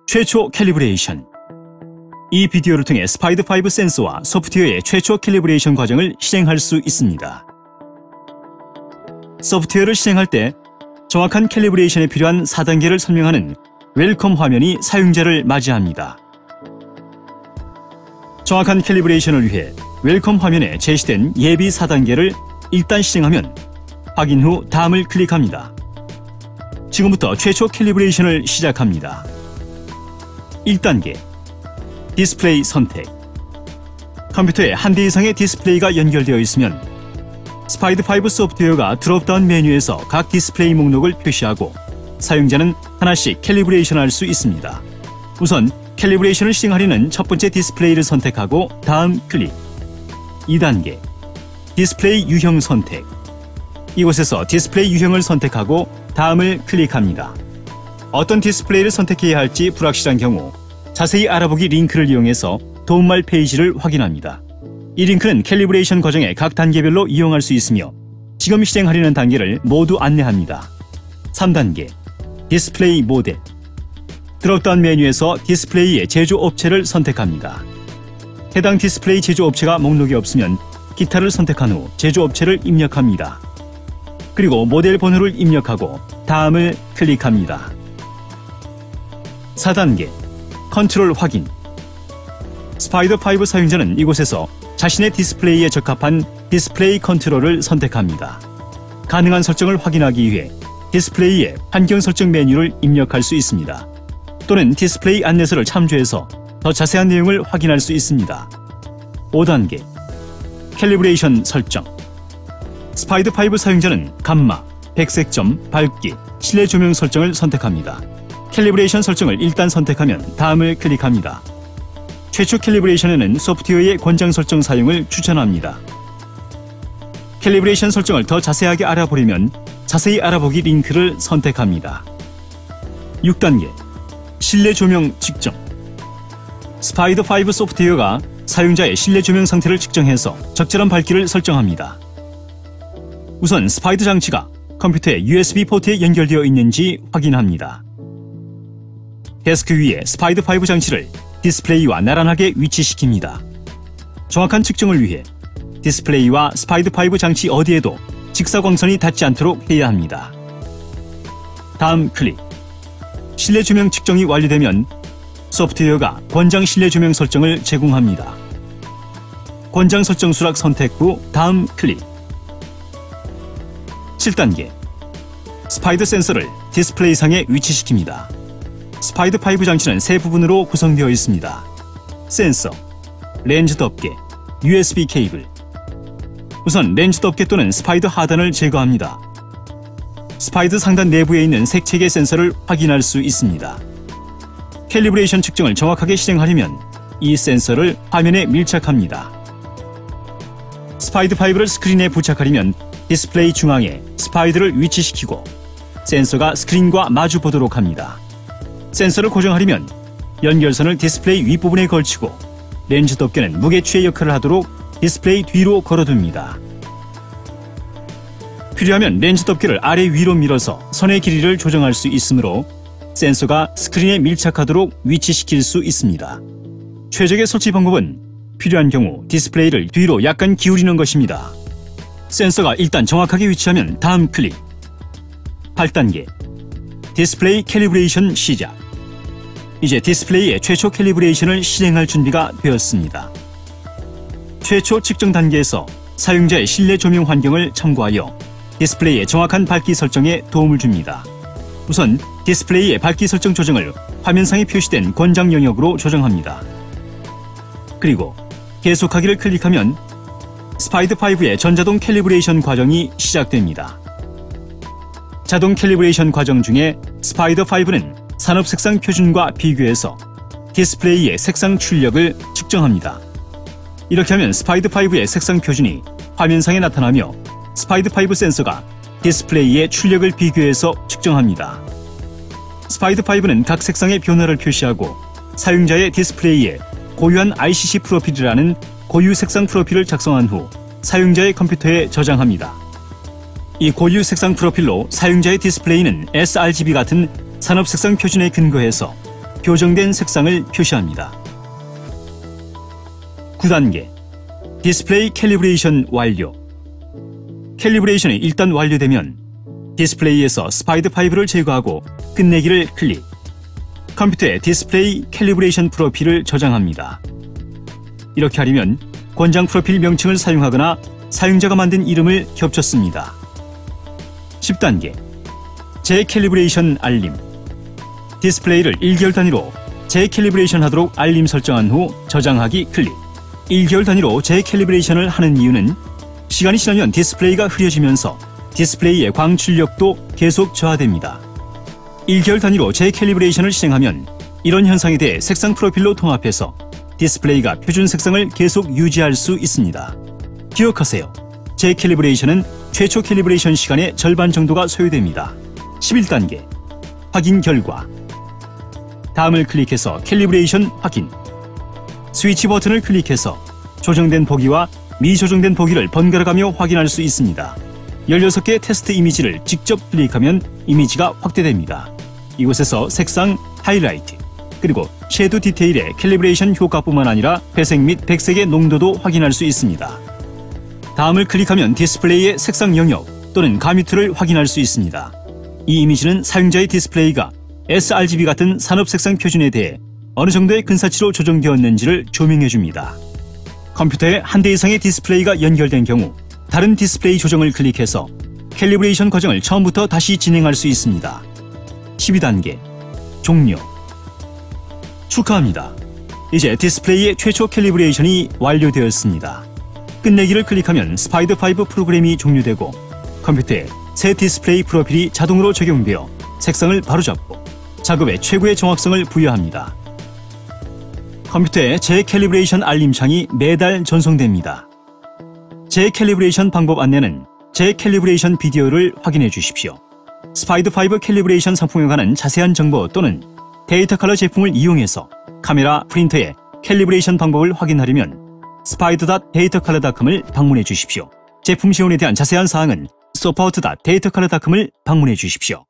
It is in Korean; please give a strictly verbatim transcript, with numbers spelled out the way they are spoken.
최초 캘리브레이션. 이 비디오를 통해 스파이더 파이브 센서와 소프트웨어의 최초 캘리브레이션 과정을 실행할 수 있습니다. 소프트웨어를 실행할 때 정확한 캘리브레이션에 필요한 사 단계를 설명하는 웰컴 화면이 사용자를 맞이합니다. 정확한 캘리브레이션을 위해 웰컴 화면에 제시된 예비 사 단계를 일단 실행하면 확인 후 다음을 클릭합니다. 지금부터 최초 캘리브레이션을 시작합니다. 일 단계 디스플레이 선택. 컴퓨터에 한 대 이상의 디스플레이가 연결되어 있으면 스파이더 파이브 소프트웨어가 드롭다운 메뉴에서 각 디스플레이 목록을 표시하고 사용자는 하나씩 캘리브레이션할 수 있습니다. 우선 캘리브레이션을 실행하려는 첫 번째 디스플레이를 선택하고 다음 클릭. 이 단계 디스플레이 유형 선택. 이곳에서 디스플레이 유형을 선택하고 다음을 클릭합니다. 어떤 디스플레이를 선택해야 할지 불확실한 경우 자세히 알아보기 링크를 이용해서 도움말 페이지를 확인합니다. 이 링크는 캘리브레이션 과정의 각 단계별로 이용할 수 있으며 지금 실행하려는 단계를 모두 안내합니다. 삼 단계 디스플레이 모델. 드롭다운 메뉴에서 디스플레이의 제조업체를 선택합니다. 해당 디스플레이 제조업체가 목록에 없으면 기타를 선택한 후 제조업체를 입력합니다. 그리고 모델 번호를 입력하고 다음을 클릭합니다. 사 단계 컨트롤 확인. 스파이더 파이브 사용자는 이곳에서 자신의 디스플레이에 적합한 디스플레이 컨트롤을 선택합니다. 가능한 설정을 확인하기 위해 디스플레이의 환경 설정 메뉴를 입력할 수 있습니다. 또는 디스플레이 안내서를 참조해서 더 자세한 내용을 확인할 수 있습니다. 오 단계 캘리브레이션 설정. 스파이더 파이브 사용자는 감마, 백색점, 밝기, 실내 조명 설정을 선택합니다. 캘리브레이션 설정을 일단 선택하면 다음을 클릭합니다. 최초 캘리브레이션에는 소프트웨어의 권장 설정 사용을 추천합니다. 캘리브레이션 설정을 더 자세하게 알아보려면 자세히 알아보기 링크를 선택합니다. 육 단계 실내 조명 측정. 스파이더 파이브 소프트웨어가 사용자의 실내 조명 상태를 측정해서 적절한 밝기를 설정합니다. 우선 스파이더 장치가 컴퓨터의 유에스비 포트에 연결되어 있는지 확인합니다. 데스크 위에 스파이더 파이브 장치를 디스플레이와 나란하게 위치시킵니다. 정확한 측정을 위해 디스플레이와 스파이더 파이브 장치 어디에도 직사광선이 닿지 않도록 해야 합니다. 다음 클릭. 실내 조명 측정이 완료되면 소프트웨어가 권장 실내 조명 설정을 제공합니다. 권장 설정 수락 선택 후 다음 클릭. 칠 단계 스파이더 센서를 디스플레이상에 위치시킵니다. 스파이더 파이브 장치는 세 부분으로 구성되어 있습니다. 센서, 렌즈 덮개, 유에스비 케이블. 우선 렌즈 덮개 또는 스파이더 하단을 제거합니다. 스파이더 상단 내부에 있는 색채계 센서를 확인할 수 있습니다. 캘리브레이션 측정을 정확하게 실행하려면 이 센서를 화면에 밀착합니다. 스파이더 파이브를 스크린에 부착하려면 디스플레이 중앙에 스파이더를 위치시키고 센서가 스크린과 마주 보도록 합니다. 센서를 고정하려면 연결선을 디스플레이 윗부분에 걸치고 렌즈 덮개는 무게추의 역할을 하도록 디스플레이 뒤로 걸어둡니다. 필요하면 렌즈 덮개를 아래 위로 밀어서 선의 길이를 조정할 수 있으므로 센서가 스크린에 밀착하도록 위치시킬 수 있습니다. 최적의 설치 방법은 필요한 경우 디스플레이를 뒤로 약간 기울이는 것입니다. 센서가 일단 정확하게 위치하면 다음 클릭. 팔 단계 디스플레이 캘리브레이션 시작. 이제 디스플레이의 최초 캘리브레이션을 실행할 준비가 되었습니다. 최초 측정 단계에서 사용자의 실내 조명 환경을 참고하여 디스플레이의 정확한 밝기 설정에 도움을 줍니다. 우선 디스플레이의 밝기 설정 조정을 화면상에 표시된 권장 영역으로 조정합니다. 그리고 계속하기를 클릭하면 스파이더 파이브의 전자동 캘리브레이션 과정이 시작됩니다. 자동 캘리브레이션 과정 중에 스파이더 파이브는 산업 색상 표준과 비교해서 디스플레이의 색상 출력을 측정합니다. 이렇게 하면 스파이더 파이브의 색상 표준이 화면상에 나타나며 스파이더 파이브 센서가 디스플레이의 출력을 비교해서 측정합니다. 스파이더 파이브는 각 색상의 변화를 표시하고 사용자의 디스플레이에 고유한 아이씨씨 프로필이라는 고유 색상 프로필을 작성한 후 사용자의 컴퓨터에 저장합니다. 이 고유 색상 프로필로 사용자의 디스플레이는 에스알지비 같은 산업 색상 표준에 근거해서 교정된 색상을 표시합니다. 구 단계 디스플레이 캘리브레이션 완료. 캘리브레이션이 일단 완료되면 디스플레이에서 스파이드 파이브를 제거하고 끝내기를 클릭. 컴퓨터에 디스플레이 캘리브레이션 프로필을 저장합니다. 이렇게 하려면 권장 프로필 명칭을 사용하거나 사용자가 만든 이름을 겹쳤습니다. 십 단계 재캘리브레이션 알림. 디스플레이를 일 개월 단위로 재캘리브레이션 하도록 알림 설정한 후 저장하기 클릭. 일 개월 단위로 재캘리브레이션을 하는 이유는 시간이 지나면 디스플레이가 흐려지면서 디스플레이의 광출력도 계속 저하됩니다. 일 개월 단위로 재캘리브레이션을 실행하면 이런 현상에 대해 색상 프로필로 통합해서 디스플레이가 표준 색상을 계속 유지할 수 있습니다. 기억하세요. 재캘리브레이션은 최초 캘리브레이션 시간의 절반 정도가 소요됩니다. 십일 단계 확인 결과. 다음을 클릭해서 캘리브레이션 확인. 스위치 버튼을 클릭해서 조정된 보기와 미조정된 보기를 번갈아 가며 확인할 수 있습니다. 열여섯 개의 테스트 이미지를 직접 클릭하면 이미지가 확대됩니다. 이곳에서 색상, 하이라이트, 그리고 섀도우 디테일의 캘리브레이션 효과뿐만 아니라 회색 및 백색의 농도도 확인할 수 있습니다. 다음을 클릭하면 디스플레이의 색상 영역 또는 가뮤트를 확인할 수 있습니다. 이 이미지는 사용자의 디스플레이가 에스알지비 같은 산업색상 표준에 대해 어느 정도의 근사치로 조정되었는지를 조명해줍니다. 컴퓨터에 한 대 이상의 디스플레이가 연결된 경우 다른 디스플레이 조정을 클릭해서 캘리브레이션 과정을 처음부터 다시 진행할 수 있습니다. 십이 단계 종료. 축하합니다. 이제 디스플레이의 최초 캘리브레이션이 완료되었습니다. 끝내기를 클릭하면 스파이더 파이브 프로그램이 종료되고 컴퓨터에 새 디스플레이 프로필이 자동으로 적용되어 색상을 바로잡고 작업에 최고의 정확성을 부여합니다. 컴퓨터에 재캘리브레이션 알림창이 매달 전송됩니다. 재캘리브레이션 방법 안내는 재캘리브레이션 비디오를 확인해 주십시오. 스파이더 파이브 캘리브레이션 상품에 관한 자세한 정보 또는 데이터 컬러 제품을 이용해서 카메라, 프린터의 캘리브레이션 방법을 확인하려면 스파이더 닷 데이터 컬러 닷 컴을 방문해 주십시오. 제품 지원에 대한 자세한 사항은 서포트 닷 데이터 컬러 닷 컴을 방문해 주십시오.